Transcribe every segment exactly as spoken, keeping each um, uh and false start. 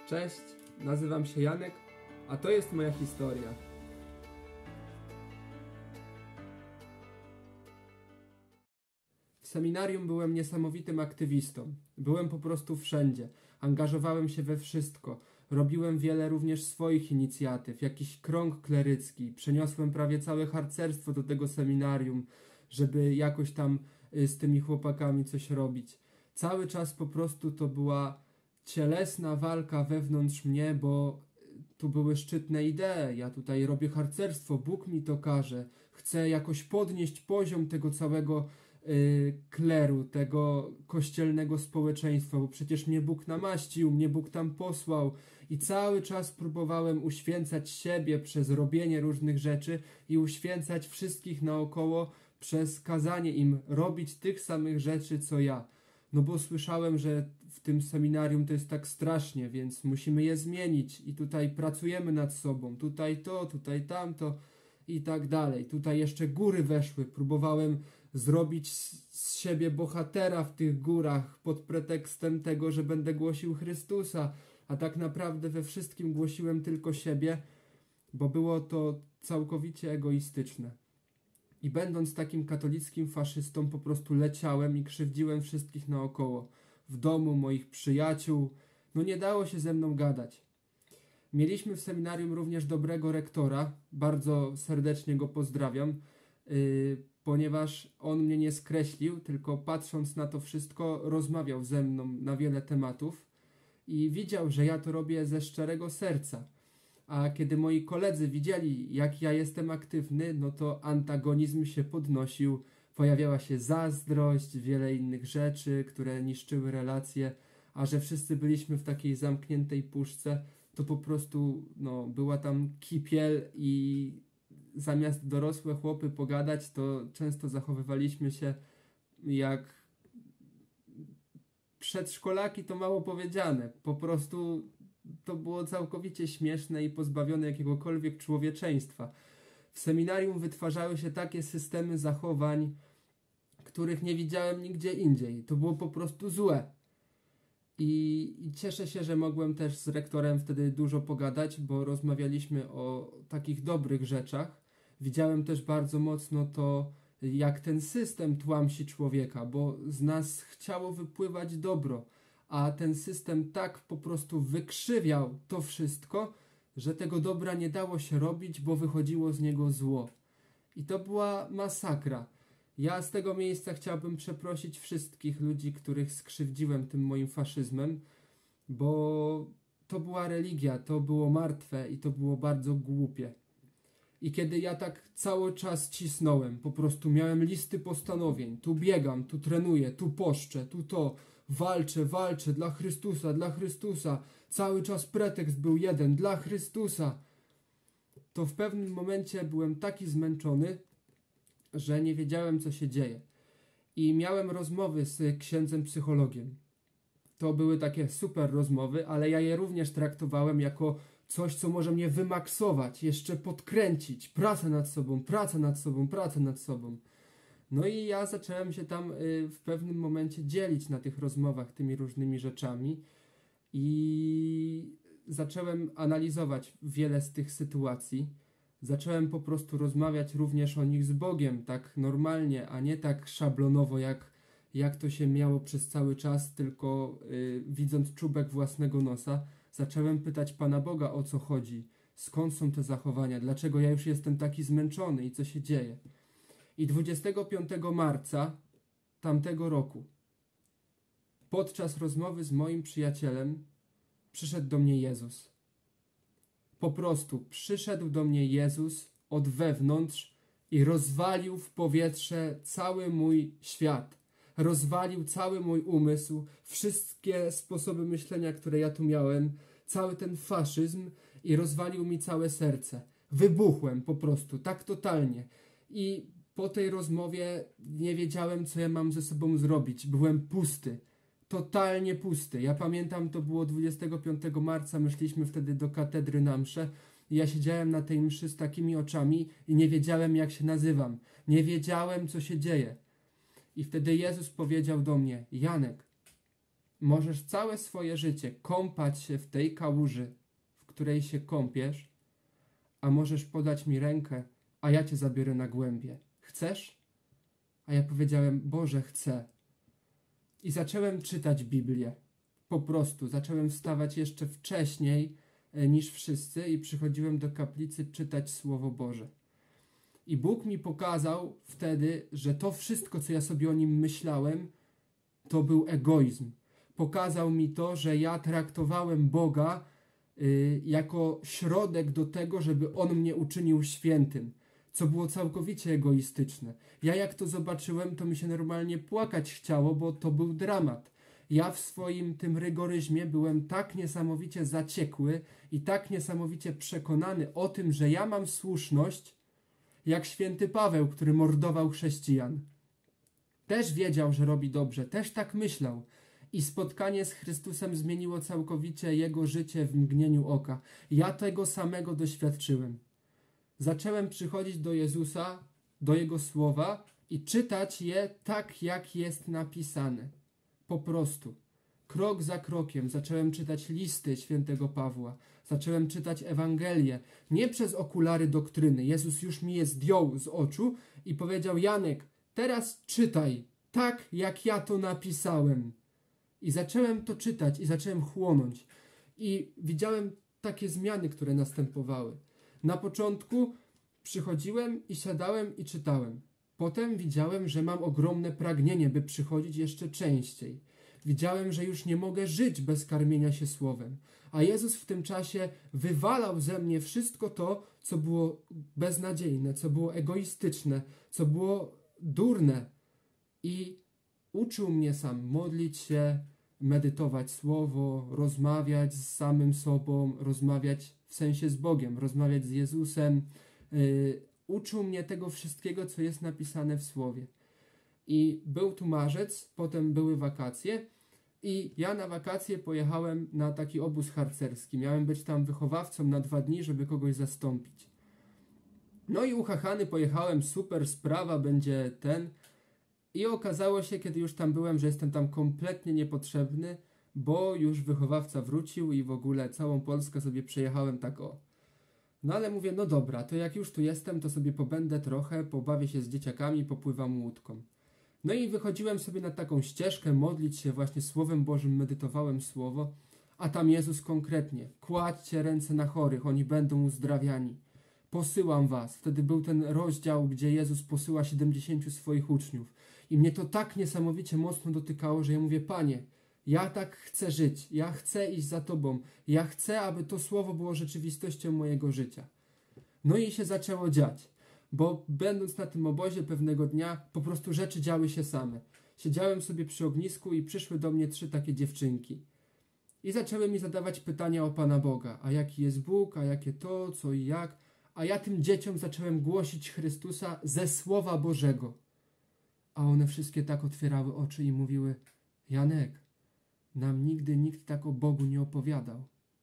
Cześć, nazywam się Janek, a to jest moja historia. W seminarium byłem niesamowitym aktywistą. Byłem po prostu wszędzie. Angażowałem się we wszystko. Robiłem wiele również swoich inicjatyw, jakiś krąg klerycki. Przeniosłem prawie całe harcerstwo do tego seminarium, żeby jakoś tam y, z tymi chłopakami coś robić. Cały czas po prostu to była cielesna walka wewnątrz mnie, bo tu były szczytne idee. Ja tutaj robię harcerstwo, Bóg mi to każe. Chcę jakoś podnieść poziom tego całego y, kleru, tego kościelnego społeczeństwa, bo przecież mnie Bóg namaścił, mnie Bóg tam posłał i cały czas próbowałem uświęcać siebie przez robienie różnych rzeczy i uświęcać wszystkich naokoło przez kazanie im robić tych samych rzeczy, co ja. No bo słyszałem, że w tym seminarium to jest tak strasznie, więc musimy je zmienić i tutaj pracujemy nad sobą, tutaj to, tutaj tamto i tak dalej. Tutaj jeszcze góry weszły, próbowałem zrobić z siebie bohatera w tych górach pod pretekstem tego, że będę głosił Chrystusa, a tak naprawdę we wszystkim głosiłem tylko siebie, bo było to całkowicie egoistyczne. I będąc takim katolickim faszystą po prostu leciałem i krzywdziłem wszystkich naokoło. W domu, moich przyjaciół. No nie dało się ze mną gadać. Mieliśmy w seminarium również dobrego rektora. Bardzo serdecznie go pozdrawiam. Yy, ponieważ on mnie nie skreślił, tylko patrząc na to wszystko rozmawiał ze mną na wiele tematów. I widział, że ja to robię ze szczerego serca. A kiedy moi koledzy widzieli, jak ja jestem aktywny, no to antagonizm się podnosił, pojawiała się zazdrość, wiele innych rzeczy, które niszczyły relacje, a że wszyscy byliśmy w takiej zamkniętej puszce, to po prostu no, była tam kipiel i zamiast dorosłe chłopy pogadać, to często zachowywaliśmy się jak przedszkolaki, to mało powiedziane, po prostu to było całkowicie śmieszne i pozbawione jakiegokolwiek człowieczeństwa. W seminarium wytwarzały się takie systemy zachowań, których nie widziałem nigdzie indziej. To było po prostu złe. I, I cieszę się, że mogłem też z rektorem wtedy dużo pogadać, bo rozmawialiśmy o takich dobrych rzeczach. Widziałem też bardzo mocno to, jak ten system tłamsi człowieka, bo z nas chciało wypływać dobro, a ten system tak po prostu wykrzywiał to wszystko, że tego dobra nie dało się robić, bo wychodziło z niego zło. I to była masakra. Ja z tego miejsca chciałbym przeprosić wszystkich ludzi, których skrzywdziłem tym moim faszyzmem, bo to była religia, to było martwe i to było bardzo głupie. I kiedy ja tak cały czas cisnąłem, po prostu miałem listy postanowień, tu biegam, tu trenuję, tu poszczę, tu to, walczę, walczę dla Chrystusa, dla Chrystusa, cały czas pretekst był jeden, dla Chrystusa, to w pewnym momencie byłem taki zmęczony, że nie wiedziałem, co się dzieje. I miałem rozmowy z księdzem psychologiem. To były takie super rozmowy, ale ja je również traktowałem jako coś, co może mnie wymaksować, jeszcze podkręcić, pracę nad sobą, pracę nad sobą, pracę nad sobą. No i ja zacząłem się tam y, w pewnym momencie dzielić na tych rozmowach tymi różnymi rzeczami i zacząłem analizować wiele z tych sytuacji. Zacząłem po prostu rozmawiać również o nich z Bogiem, tak normalnie, a nie tak szablonowo, jak, jak to się miało przez cały czas, tylko y, widząc czubek własnego nosa. Zacząłem pytać Pana Boga, o co chodzi, skąd są te zachowania, dlaczego ja już jestem taki zmęczony i co się dzieje. I dwudziestego piątego marca tamtego roku, podczas rozmowy z moim przyjacielem, przyszedł do mnie Jezus. Po prostu przyszedł do mnie Jezus od wewnątrz i rozwalił w powietrze cały mój świat. Rozwalił cały mój umysł, wszystkie sposoby myślenia, które ja tu miałem, cały ten faszyzm i rozwalił mi całe serce. Wybuchłem po prostu, tak totalnie. I po tej rozmowie nie wiedziałem, co ja mam ze sobą zrobić. Byłem pusty. Totalnie pusty. Ja pamiętam, to było dwudziestego piątego marca, my szliśmy wtedy do katedry na mszę i ja siedziałem na tej mszy z takimi oczami i nie wiedziałem, jak się nazywam. Nie wiedziałem, co się dzieje. I wtedy Jezus powiedział do mnie: Janek, możesz całe swoje życie kąpać się w tej kałuży, w której się kąpiesz, a możesz podać mi rękę, a ja cię zabiorę na głębie. Chcesz? A ja powiedziałem, Boże, chcę. I zacząłem czytać Biblię. Po prostu zacząłem wstawać jeszcze wcześniej niż wszyscy i przychodziłem do kaplicy czytać Słowo Boże. I Bóg mi pokazał wtedy, że to wszystko, co ja sobie o nim myślałem, to był egoizm. Pokazał mi to, że ja traktowałem Boga y, jako środek do tego, żeby On mnie uczynił świętym, co było całkowicie egoistyczne. Ja jak to zobaczyłem, to mi się normalnie płakać chciało, bo to był dramat. Ja w swoim tym rygoryzmie byłem tak niesamowicie zaciekły i tak niesamowicie przekonany o tym, że ja mam słuszność, jak święty Paweł, który mordował chrześcijan. Też wiedział, że robi dobrze, też tak myślał. I spotkanie z Chrystusem zmieniło całkowicie jego życie w mgnieniu oka. Ja tego samego doświadczyłem. Zacząłem przychodzić do Jezusa, do Jego słowa i czytać je tak, jak jest napisane. Po prostu. Krok za krokiem zacząłem czytać listy świętego Pawła. Zacząłem czytać Ewangelię. Nie przez okulary doktryny. Jezus już mi je zdjął z oczu i powiedział, Janek, teraz czytaj tak, jak ja to napisałem. I zacząłem to czytać i zacząłem chłonąć. I widziałem takie zmiany, które następowały. Na początku przychodziłem i siadałem i czytałem. Potem widziałem, że mam ogromne pragnienie, by przychodzić jeszcze częściej. Widziałem, że już nie mogę żyć bez karmienia się słowem. A Jezus w tym czasie wywalał ze mnie wszystko to, co było beznadziejne, co było egoistyczne, co było durne. I uczył mnie sam modlić się, medytować słowo, rozmawiać z samym sobą, rozmawiać w sensie z Bogiem, rozmawiać z Jezusem. Yy, uczył mnie tego wszystkiego, co jest napisane w Słowie. I był tu marzec, potem były wakacje i ja na wakacje pojechałem na taki obóz harcerski. Miałem być tam wychowawcą na dwa dni, żeby kogoś zastąpić. No i uchachany pojechałem, super sprawa, będzie ten. I okazało się, kiedy już tam byłem, że jestem tam kompletnie niepotrzebny, bo już wychowawca wrócił i w ogóle całą Polskę sobie przejechałem tak o. No ale mówię, no dobra, to jak już tu jestem, to sobie pobędę trochę, pobawię się z dzieciakami, popływam łódką. No i wychodziłem sobie na taką ścieżkę, modlić się właśnie Słowem Bożym, medytowałem Słowo, a tam Jezus konkretnie, kładźcie ręce na chorych, oni będą uzdrawiani. Posyłam was. Wtedy był ten rozdział, gdzie Jezus posyła siedemdziesięciu swoich uczniów. I mnie to tak niesamowicie mocno dotykało, że ja mówię, Panie, ja tak chcę żyć, ja chcę iść za Tobą, ja chcę, aby to słowo było rzeczywistością mojego życia. No i się zaczęło dziać, bo będąc na tym obozie pewnego dnia, po prostu rzeczy działy się same. Siedziałem sobie przy ognisku i przyszły do mnie trzy takie dziewczynki. I zaczęły mi zadawać pytania o Pana Boga, a jaki jest Bóg, a jakie to, co i jak. A ja tym dzieciom zacząłem głosić Chrystusa ze Słowa Bożego. A one wszystkie tak otwierały oczy i mówiły, Janek, nam nigdy nikt tak o Bogu nie opowiadał.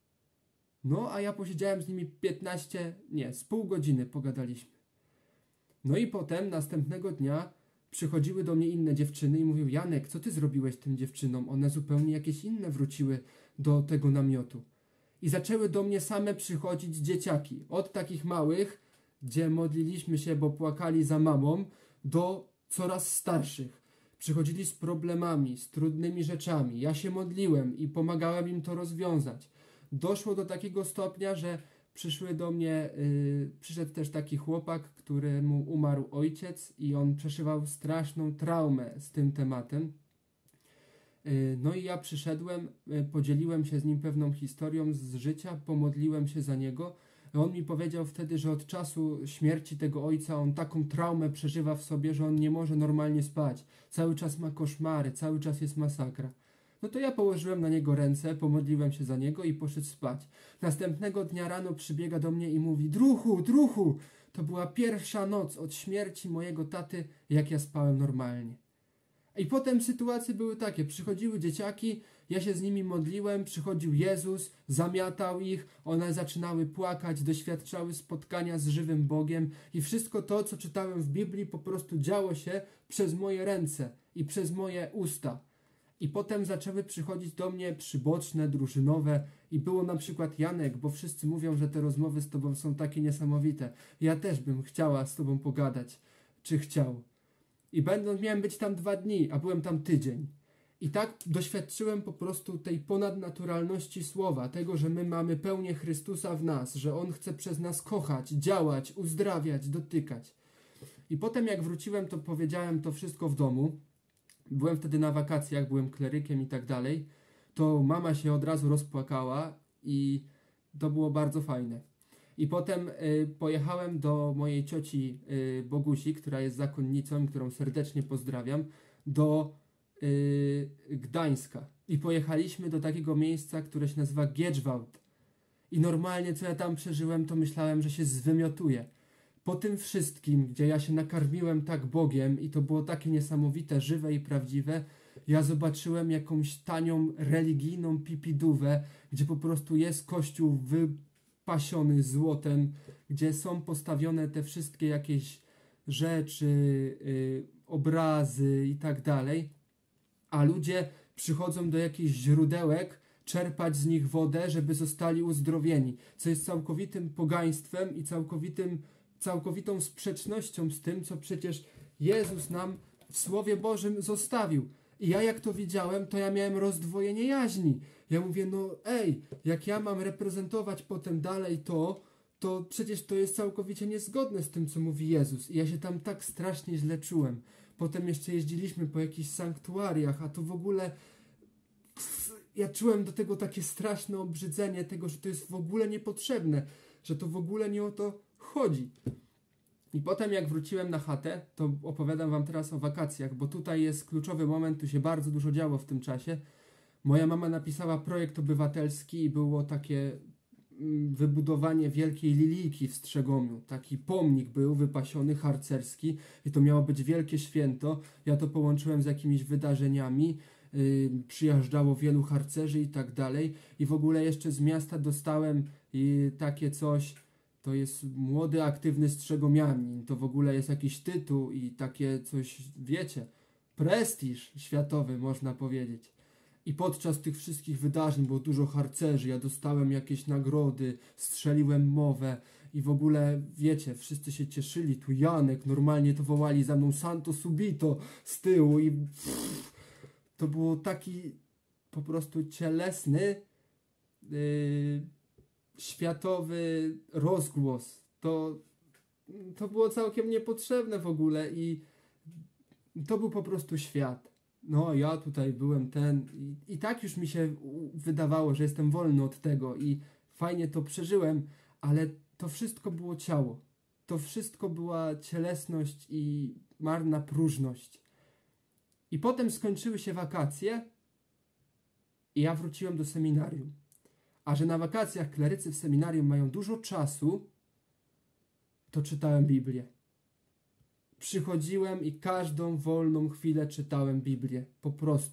No, a ja posiedziałem z nimi piętnaście, nie, z pół godziny pogadaliśmy. No i potem, następnego dnia, przychodziły do mnie inne dziewczyny i mówiły, Janek, co ty zrobiłeś tym dziewczynom? One zupełnie jakieś inne wróciły do tego namiotu. I zaczęły do mnie same przychodzić dzieciaki. Od takich małych, gdzie modliliśmy się, bo płakali za mamą, do coraz starszych. Przychodzili z problemami, z trudnymi rzeczami. Ja się modliłem i pomagałem im to rozwiązać. Doszło do takiego stopnia, że przyszły do mnie, yy, przyszedł też taki chłopak, któremu umarł ojciec i on przeżywał straszną traumę z tym tematem. Yy, no i ja przyszedłem, yy, podzieliłem się z nim pewną historią z życia, pomodliłem się za niego. On mi powiedział wtedy, że od czasu śmierci tego ojca on taką traumę przeżywa w sobie, że on nie może normalnie spać. Cały czas ma koszmary, cały czas jest masakra. No to ja położyłem na niego ręce, pomodliłem się za niego i poszedł spać. Następnego dnia rano przybiega do mnie i mówi, druhu, druhu, to była pierwsza noc od śmierci mojego taty, jak ja spałem normalnie. I potem sytuacje były takie, przychodziły dzieciaki, ja się z nimi modliłem, przychodził Jezus, zamiatał ich, one zaczynały płakać, doświadczały spotkania z żywym Bogiem i wszystko to, co czytałem w Biblii, po prostu działo się przez moje ręce i przez moje usta. I potem zaczęły przychodzić do mnie przyboczne, drużynowe i było na przykład: Janek, bo wszyscy mówią, że te rozmowy z tobą są takie niesamowite. Ja też bym chciała z tobą pogadać. Czy chciał? I będąc, miałem być tam dwa dni, a byłem tam tydzień. I tak doświadczyłem po prostu tej ponadnaturalności słowa, tego, że my mamy pełnię Chrystusa w nas, że On chce przez nas kochać, działać, uzdrawiać, dotykać. I potem jak wróciłem, to powiedziałem to wszystko w domu. Byłem wtedy na wakacjach, byłem klerykiem i tak dalej. To mama się od razu rozpłakała i to było bardzo fajne. I potem y, pojechałem do mojej cioci y, Bogusi, która jest zakonnicą, którą serdecznie pozdrawiam, do y, Gdańska. I pojechaliśmy do takiego miejsca, które się nazywa Giedżwałd. I normalnie, co ja tam przeżyłem, to myślałem, że się zwymiotuję. Po tym wszystkim, gdzie ja się nakarmiłem tak Bogiem i to było takie niesamowite, żywe i prawdziwe, ja zobaczyłem jakąś tanią, religijną pipidówę, gdzie po prostu jest kościół wypasiony złotem, gdzie są postawione te wszystkie jakieś rzeczy, yy, obrazy i tak dalej, a ludzie przychodzą do jakichś źródełek, czerpać z nich wodę, żeby zostali uzdrowieni, co jest całkowitym pogaństwem i całkowitym całkowitą sprzecznością z tym, co przecież Jezus nam w Słowie Bożym zostawił. I ja jak to widziałem, to ja miałem rozdwojenie jaźni. Ja mówię, no ej, jak ja mam reprezentować potem dalej to, to przecież to jest całkowicie niezgodne z tym, co mówi Jezus. I ja się tam tak strasznie źle czułem. Potem jeszcze jeździliśmy po jakichś sanktuariach, a to w ogóle... Ja czułem do tego takie straszne obrzydzenie tego, że to jest w ogóle niepotrzebne, że to w ogóle nie o to chodzi. I potem jak wróciłem na chatę, to opowiadam wam teraz o wakacjach, bo tutaj jest kluczowy moment, tu się bardzo dużo działo w tym czasie. Moja mama napisała projekt obywatelski i było takie mm, wybudowanie wielkiej lilijki w Strzegomiu. Taki pomnik był wypasiony, harcerski i to miało być wielkie święto. Ja to połączyłem z jakimiś wydarzeniami. Yy, przyjeżdżało wielu harcerzy i tak dalej. I w ogóle jeszcze z miasta dostałem yy, takie coś... To jest młody, aktywny strzegomianin. To w ogóle jest jakiś tytuł i takie coś, wiecie, prestiż światowy, można powiedzieć. I podczas tych wszystkich wydarzeń było dużo harcerzy, ja dostałem jakieś nagrody, strzeliłem mowę i w ogóle, wiecie, wszyscy się cieszyli. Tu Janek, normalnie to wołali za mną Santo Subito z tyłu i pff, to było taki po prostu cielesny yy, światowy rozgłos. To, to było całkiem niepotrzebne w ogóle i to był po prostu świat. No, ja tutaj byłem ten i, i tak już mi się wydawało, że jestem wolny od tego i fajnie to przeżyłem, ale to wszystko było ciało. To wszystko była cielesność i marna próżność. I potem skończyły się wakacje i ja wróciłem do seminarium. A że na wakacjach klerycy w seminarium mają dużo czasu, to czytałem Biblię. Przychodziłem i każdą wolną chwilę czytałem Biblię. Po prostu.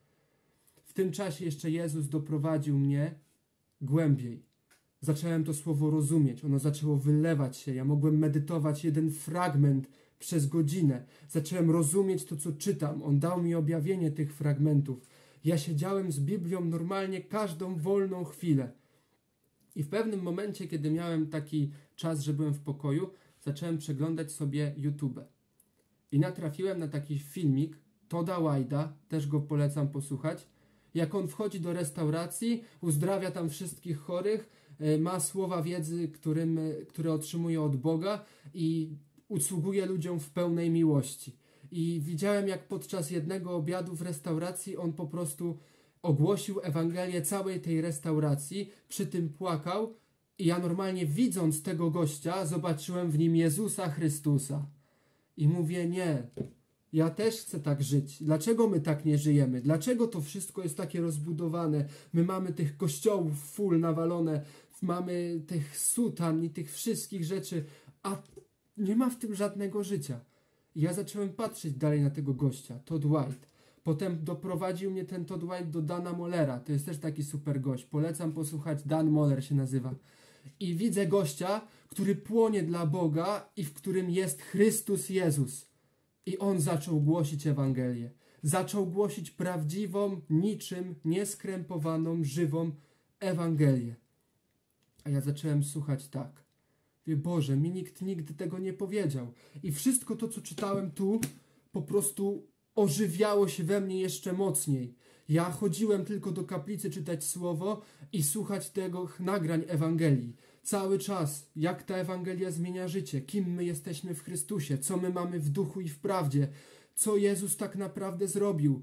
W tym czasie jeszcze Jezus doprowadził mnie głębiej. Zacząłem to słowo rozumieć. Ono zaczęło wylewać się. Ja mogłem medytować jeden fragment przez godzinę. Zacząłem rozumieć to, co czytam. On dał mi objawienie tych fragmentów. Ja siedziałem z Biblią normalnie każdą wolną chwilę. I w pewnym momencie, kiedy miałem taki czas, że byłem w pokoju, zacząłem przeglądać sobie YouTube. I natrafiłem na taki filmik Toda White'a, też go polecam posłuchać. Jak on wchodzi do restauracji, uzdrawia tam wszystkich chorych, ma słowa wiedzy, którym, które otrzymuje od Boga i usługuje ludziom w pełnej miłości. I widziałem, jak podczas jednego obiadu w restauracji on po prostu ogłosił Ewangelię całej tej restauracji, przy tym płakał i ja normalnie widząc tego gościa zobaczyłem w nim Jezusa Chrystusa. I mówię, nie, ja też chcę tak żyć. Dlaczego my tak nie żyjemy? Dlaczego to wszystko jest takie rozbudowane? My mamy tych kościołów full nawalone, mamy tych sutan i tych wszystkich rzeczy, a nie ma w tym żadnego życia. I ja zacząłem patrzeć dalej na tego gościa, Todd White. Potem doprowadził mnie ten Todd White do Dana Mollera. To jest też taki super gość. Polecam posłuchać. Dan Moller się nazywa. I widzę gościa, który płonie dla Boga i w którym jest Chrystus Jezus. I on zaczął głosić Ewangelię. zaczął głosić prawdziwą, niczym nieskrępowaną, żywą Ewangelię. A ja zacząłem słuchać tak. Mówię, Boże, mi nikt nigdy tego nie powiedział. I wszystko to, co czytałem tu, po prostu ożywiało się we mnie jeszcze mocniej. Ja chodziłem tylko do kaplicy czytać słowo i słuchać tego nagrań Ewangelii. Cały czas, jak ta Ewangelia zmienia życie, kim my jesteśmy w Chrystusie, co my mamy w duchu i w prawdzie, co Jezus tak naprawdę zrobił.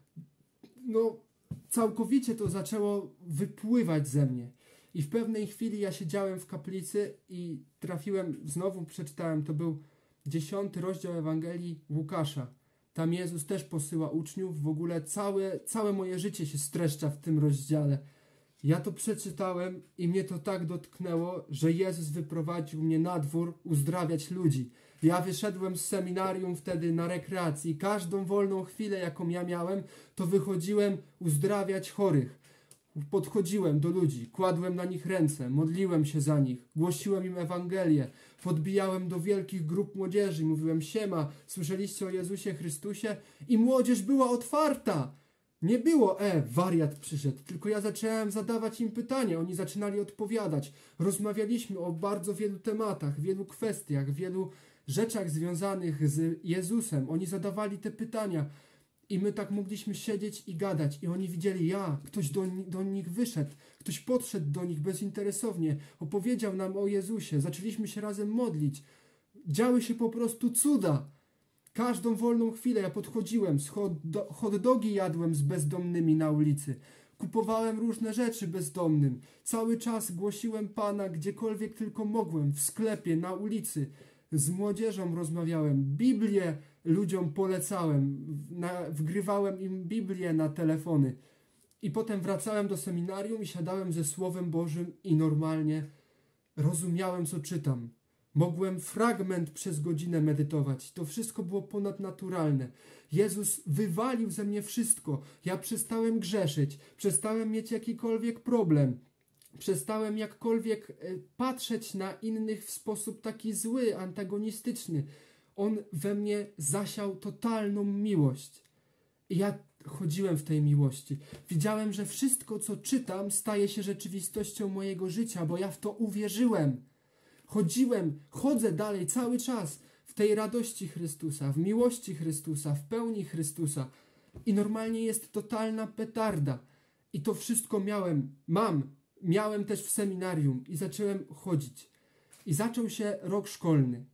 No, całkowicie to zaczęło wypływać ze mnie. I w pewnej chwili ja siedziałem w kaplicy i trafiłem, znowu przeczytałem, to był dziesiąty rozdział Ewangelii Łukasza. Tam Jezus też posyła uczniów, w ogóle całe, całe moje życie się streszcza w tym rozdziale. Ja to przeczytałem i mnie to tak dotknęło, że Jezus wyprowadził mnie na dwór uzdrawiać ludzi. Ja wyszedłem z seminarium wtedy na rekreacji i każdą wolną chwilę, jaką ja miałem, to wychodziłem uzdrawiać chorych. Podchodziłem do ludzi, kładłem na nich ręce, modliłem się za nich, głosiłem im Ewangelię, podbijałem do wielkich grup młodzieży i mówiłem: siema, słyszeliście o Jezusie Chrystusie? I młodzież była otwarta. Nie było, e, wariat przyszedł, tylko ja zacząłem zadawać im pytania, oni zaczynali odpowiadać. Rozmawialiśmy o bardzo wielu tematach, wielu kwestiach, wielu rzeczach związanych z Jezusem. Oni zadawali te pytania. I my tak mogliśmy siedzieć i gadać. I oni widzieli, ja, ktoś do, do nich wyszedł, ktoś podszedł do nich bezinteresownie, opowiedział nam o Jezusie, zaczęliśmy się razem modlić. Działy się po prostu cuda. Każdą wolną chwilę ja podchodziłem, hot, do, hot dogi jadłem z bezdomnymi na ulicy. Kupowałem różne rzeczy bezdomnym. Cały czas głosiłem Pana gdziekolwiek tylko mogłem, w sklepie, na ulicy. Z młodzieżą rozmawiałem, Biblię ludziom polecałem, na, wgrywałem im Biblię na telefony. I potem wracałem do seminarium i siadałem ze Słowem Bożym i normalnie rozumiałem, co czytam. Mogłem fragment przez godzinę medytować. To wszystko było ponadnaturalne. Jezus wywalił ze mnie wszystko. Ja przestałem grzeszyć, przestałem mieć jakikolwiek problem. Przestałem jakkolwiek patrzeć na innych w sposób taki zły, antagonistyczny. On we mnie zasiał totalną miłość. I ja chodziłem w tej miłości. Widziałem, że wszystko, co czytam, staje się rzeczywistością mojego życia, bo ja w to uwierzyłem. Chodziłem, chodzę dalej cały czas w tej radości Chrystusa, w miłości Chrystusa, w pełni Chrystusa. I normalnie jest totalna petarda. I to wszystko miałem, mam. Miałem też w seminarium i zacząłem chodzić. I zaczął się rok szkolny.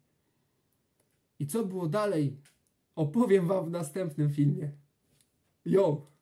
I co było dalej, opowiem wam w następnym filmie. Yo!